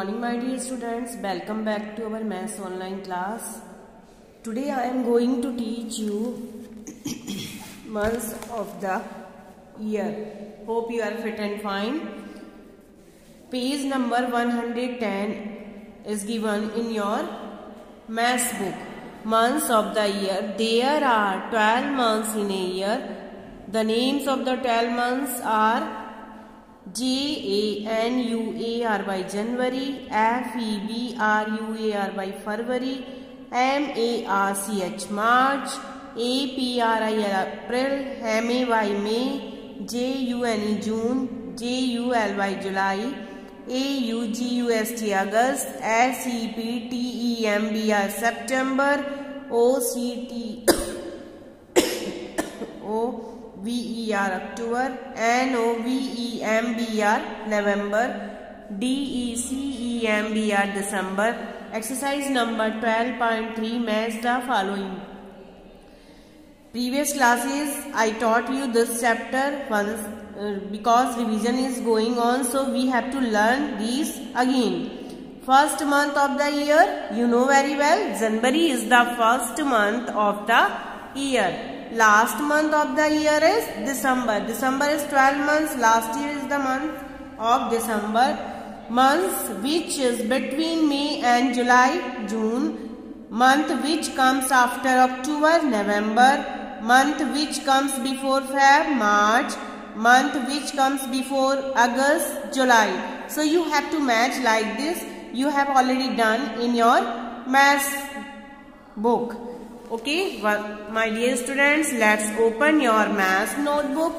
morning my dear students, welcome back to our maths online class. Today I am going to teach you months of the year. Hope you are fit and fine. Page number 110 is given in your maths book. Months of the year. There are 12 months in a year. The names of the 12 months are January by January, February by February, March, April, May, June, Jul by July, August, September, September, October, November, November, December, December. Exercise number 12.3. Match the following. Previous classes I taught you this chapter once because revision is going on, so we have to learn these again. First month of the year, you know very well, January is the first month of the year. Last month of the year is December. December is 12 months. Last year is the month of December. Months which is between May and July, June. Month which comes after October, November. Month which comes before Feb, March. Month which comes before August, July. So you have to match like this. You have already done in your maths book. Okay, well, my dear students, let's open your maths notebook.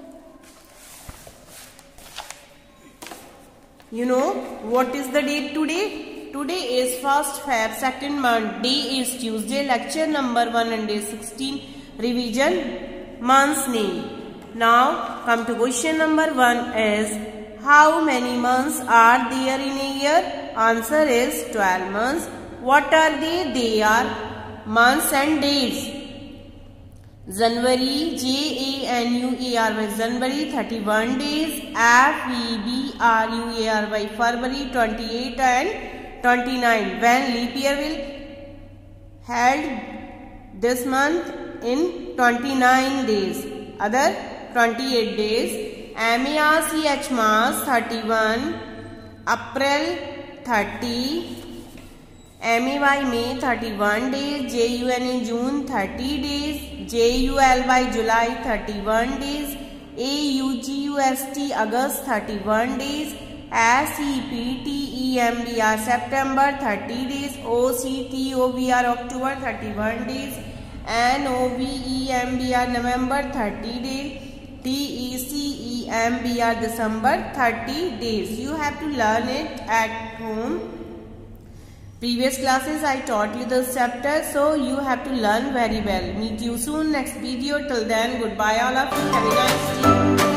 You know what is the date today? Today is 1st Feb, 2nd month. Day is Tuesday. Lecture number 116. Revision. Month's name. Now come to question number 1 is how many months are there in a year? Answer is 12 months. What are they? They are months and days. January, January, January 31 days. February by February 28 and 29. When leap year will held this month in 29 days. Other 28 days. March 31. April 30. May 31 days, June 30 days, Jul by July 31 days, August 31 days, September 30 days, October 31 days, November November 30 days, December December 30 days. You have to learn it at home. Previous classes I taught you this chapter, so you have to learn very well. Meet you soon next video. Till then, goodbye all of you. Have a nice day.